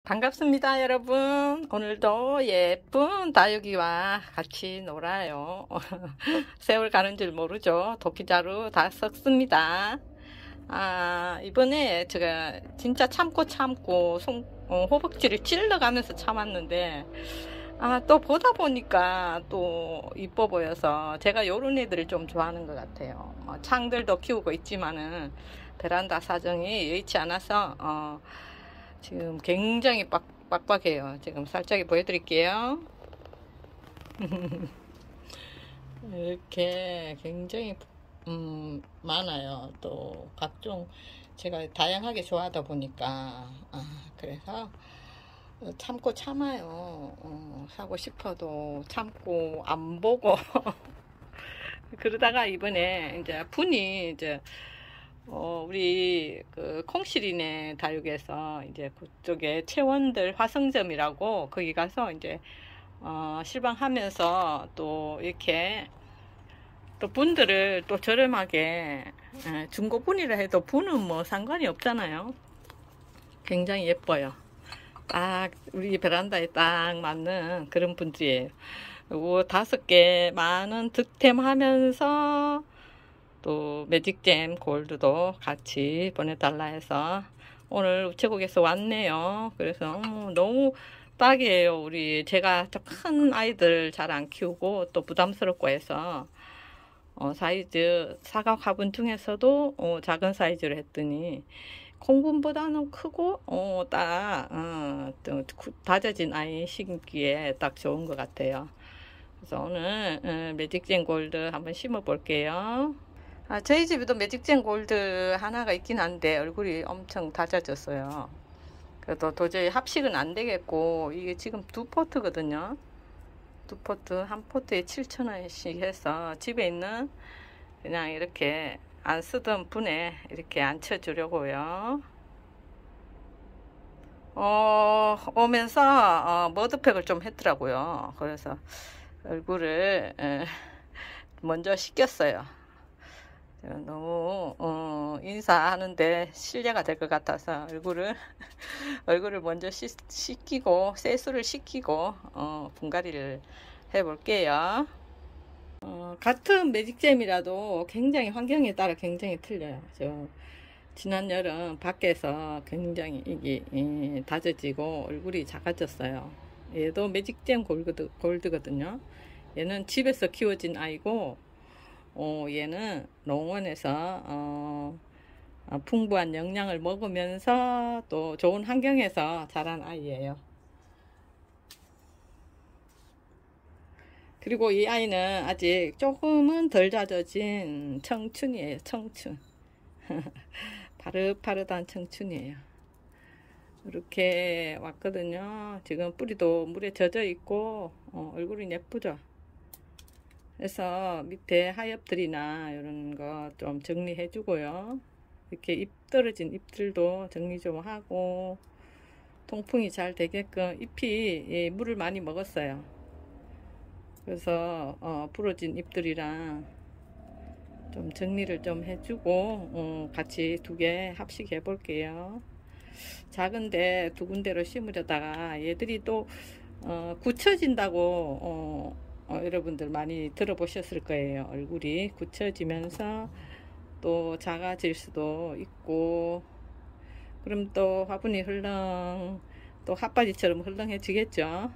반갑습니다, 여러분. 오늘도 예쁜 다육이와 같이 놀아요. 세월 가는 줄 모르죠. 도끼자루 다 썩습니다. 이번에 제가 진짜 참고 호박지를 찔러가면서 참았는데, 또 보다 보니까 또 이뻐 보여서 제가 요런 애들을 좀 좋아하는 것 같아요. 창들도 키우고 있지만은 베란다 사정이 여의치 않아서, 지금 굉장히 빡빡해요. 지금 살짝 보여드릴게요. 이렇게 굉장히 많아요. 또 각종 제가 다양하게 좋아하다 보니까 그래서 참고 참아요. 사고 싶어도 참고 안 보고 그러다가 이번에 이제 분이 이제 우리 그 콩시리네 다육에서 이제 그쪽에 채원들 화성점이라고 거기 가서 이제 실방하면서 또 이렇게 또 분들을 또 저렴하게 중고분이라 해도 분은 뭐 상관이 없잖아요. 굉장히 예뻐요. 딱 우리 베란다에 딱 맞는 그런 분들이에요. 그리고 5개 만원 득템하면서 또 매직잼 골드도 같이 보내달라 해서 오늘 우체국에서 왔네요. 그래서 너무 딱이에요. 우리 제가 큰 아이들 잘 안 키우고 또 부담스럽고 해서 사이즈 사각 화분 중에서도 작은 사이즈로 했더니 콩분보다는 크고 딱 다져진 아이 심기에 딱 좋은 것 같아요. 그래서 오늘 매직잼 골드 한번 심어 볼게요. 저희 집에도 매직젠 골드 하나가 있긴 한데 얼굴이 엄청 다져졌어요. 그래도 도저히 합식은 안 되겠고, 이게 지금 2포트거든요. 2포트, 한 포트에 7,000원씩 해서 집에 있는 그냥 이렇게 안 쓰던 분에 이렇게 앉혀주려고요. 오면서 머드팩을 좀 했더라고요. 그래서 얼굴을 먼저 씻겼어요. 너무 인사하는데 실례가 될 것 같아서 얼굴을 먼저 씻기고 세수를 시키고 분갈이를 해 볼게요. 같은 매직잼이라도 굉장히 환경에 따라 굉장히 틀려요. 지난 여름 밖에서 굉장히 이게 다져지고 얼굴이 작아졌어요. 얘도 매직잼 골드거든요. 얘는 집에서 키워진 아이고 얘는 농원에서 풍부한 영양을 먹으면서 또 좋은 환경에서 자란 아이예요. 그리고 이 아이는 아직 조금은 덜 다져진 청춘이에요. 청춘. 파릇파릇한 청춘이에요. 이렇게 왔거든요. 지금 뿌리도 물에 젖어 있고 얼굴이 예쁘죠. 그래서 밑에 하엽들이나 이런 거 좀 정리해 주고요. 이렇게 잎 떨어진 잎들도 정리 좀 하고 통풍이 잘 되게끔 잎이 물을 많이 먹었어요. 그래서 부러진 잎들이랑 좀 정리를 좀 해주고 같이 2개 합식해 볼게요. 작은데 2군데로 심으려다가 얘들이 또 굳혀진다고 여러분들 많이 들어보셨을 거예요. 얼굴이 굳혀지면서 또 작아질 수도 있고, 그럼 또 화분이 또 핫바지처럼 흘렁해지겠죠.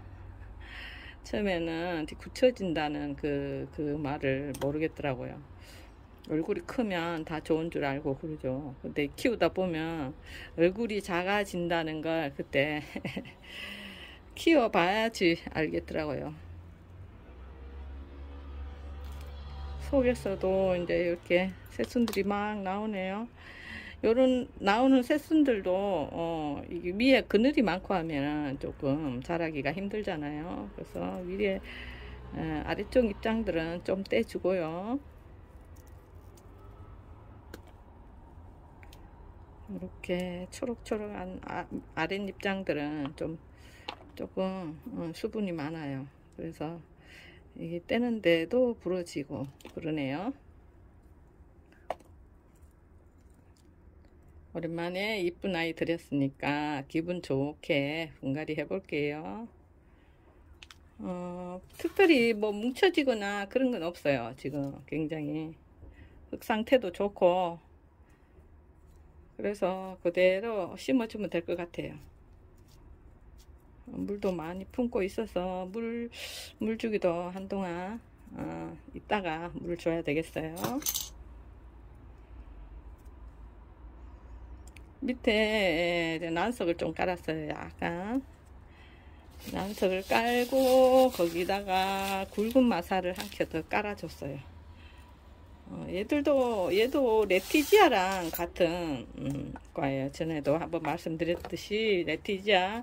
처음에는 굳혀진다는 그 말을 모르겠더라고요. 얼굴이 크면 다 좋은 줄 알고 그러죠. 근데 키우다 보면 얼굴이 작아진다는 걸 그때 키워봐야지 알겠더라고요. 속에서도 이제 이렇게 새순들이 막 나오네요. 요런 나오는 새순들도 이게 위에 그늘이 많고 하면 조금 자라기가 힘들잖아요. 그래서 위에 아래쪽 입장들은 좀 떼주고요. 이렇게 초록초록한 아랫입장들은 조금 수분이 많아요. 그래서 이게 떼는데도 부러지고 그러네요. 오랜만에 이쁜 아이 드렸으니까 기분 좋게 분갈이 해볼게요. 특별히 뭐 뭉쳐지거나 그런 건 없어요. 지금 굉장히 흙 상태도 좋고, 그래서 그대로 심어주면 될 것 같아요. 물도 많이 품고 있어서 물 주기도 한동안 이따가 물 줘야 되겠어요. 밑에 난석을 좀 깔았어요. 약간 난석을 깔고 거기다가 굵은 마사를 한 켜 더 깔아줬어요. 얘도 레티지아랑 같은 과예요. 전에도 한번 말씀드렸듯이 레티지아,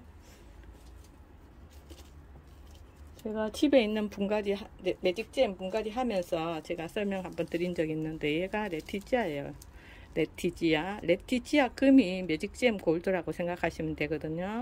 제가 집에 있는 분갈이 매직잼 분갈이 하면서 제가 설명 한번 드린 적 있는데, 얘가 레티지아예요. 레티지아 금이 매직잼 골드라고 생각하시면 되거든요.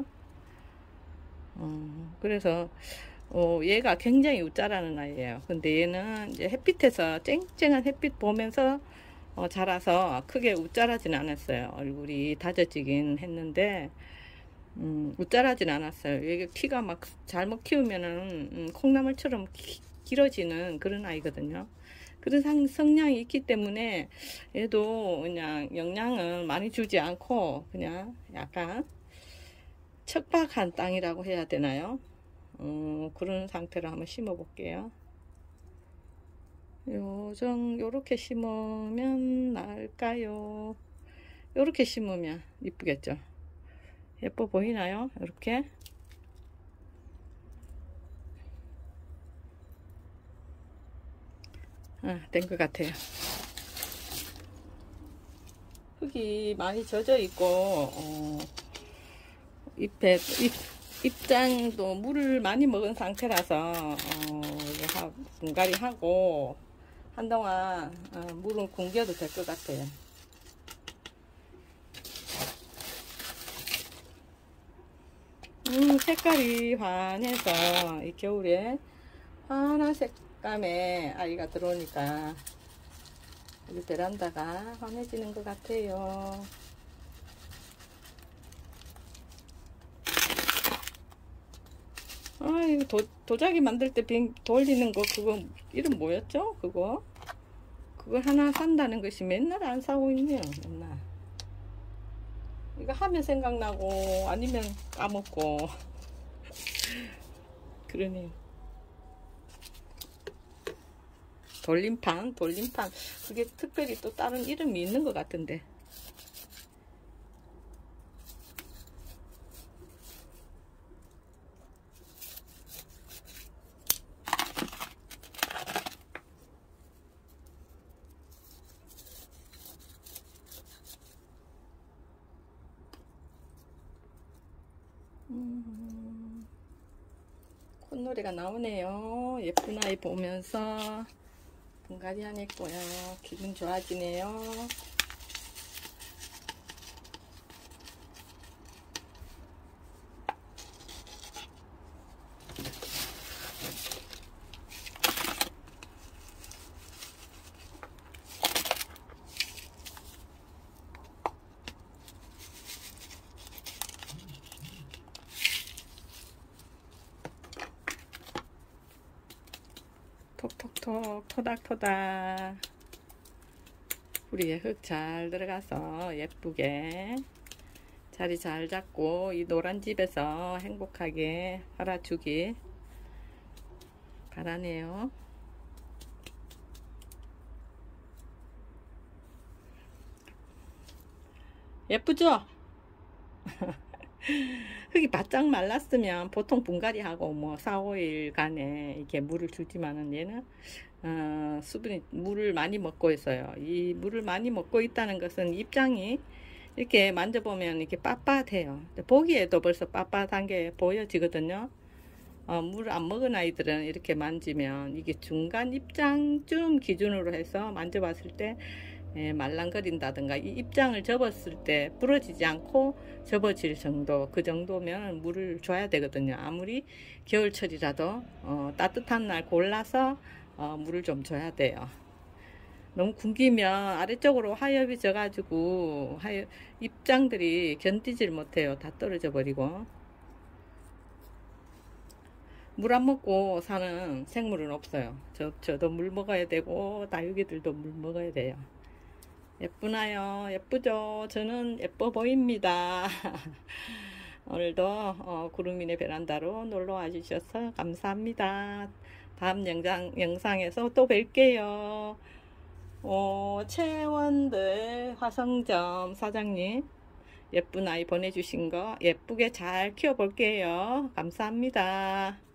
그래서 얘가 굉장히 웃자라는 아이예요. 근데 얘는 이제 햇빛에서 쨍쨍한 햇빛 보면서 자라서 크게 웃자라진 않았어요. 얼굴이 다져지긴 했는데 웃자라진 않았어요. 이게 키가 막 잘못 키우면은 콩나물처럼 길어지는 그런 아이거든요. 그런 성향이 있기 때문에 얘도 그냥 영양은 많이 주지 않고 그냥 약간 척박한 땅이라고 해야 되나요? 그런 상태로 한번 심어 볼게요. 요렇게 심으면 나을까요? 요렇게 심으면 이쁘겠죠? 예뻐 보이나요? 이렇게 된 것 같아요. 흙이 많이 젖어 있고 잎장도 물을 많이 먹은 상태라서 분갈이 하고 한동안 물은 굶겨도 될 것 같아요. 색깔이 환해서 이 겨울에 환한 색감의 아이가 들어오니까 우리 베란다가 환해지는 것 같아요. 이거 도자기 만들 때 돌리는 거, 그거 이름 뭐였죠? 그거 하나 산다는 것이 맨날 안 사고 있네요. 맨날 이거 하면 생각나고 아니면 까먹고 그러네요. 돌림판 그게 특별히 또 다른 이름이 있는 것 같은데. 콧노래가 나오네요. 예쁜 아이 보면서 분갈이 하니까요. 기분 좋아지네요. 톡톡톡 토닥토닥 뿌리에 흙 잘 들어가서 예쁘게 자리 잘 잡고 이 노란 집에서 행복하게 살아주길 바라네요. 예쁘죠? 흙이 바짝 말랐으면 보통 분갈이 하고 뭐 4, 5일간에 이렇게 물을 주지만은 얘는 수분이 물을 많이 먹고 있어요. 이 물을 많이 먹고 있다는 것은 입장이 이렇게 만져보면 이렇게 빳빳해요. 보기에도 벌써 빳빳한 게 보여지거든요. 물 안 먹은 아이들은 이렇게 만지면 이게 중간 입장쯤 기준으로 해서 만져봤을 때 말랑거린다든가 이 입장을 접었을 때 부러지지 않고 접어질 정도, 그 정도면 물을 줘야 되거든요. 아무리 겨울철이라도 따뜻한 날 골라서 물을 좀 줘야 돼요. 너무 굶기면 아래쪽으로 하엽이 져가지고 입장들이 견디질 못해요. 다 떨어져 버리고. 물 안 먹고 사는 생물은 없어요. 저도 물 먹어야 되고 다육이들도 물 먹어야 돼요. 예쁘나요? 예쁘죠? 저는 예뻐 보입니다. 오늘도 구름이네 베란다로 놀러 와 주셔서 감사합니다. 다음 영상에서 또 뵐게요. 채원들 화성점 사장님 예쁜 아이 보내주신 거 예쁘게 잘 키워볼게요. 감사합니다.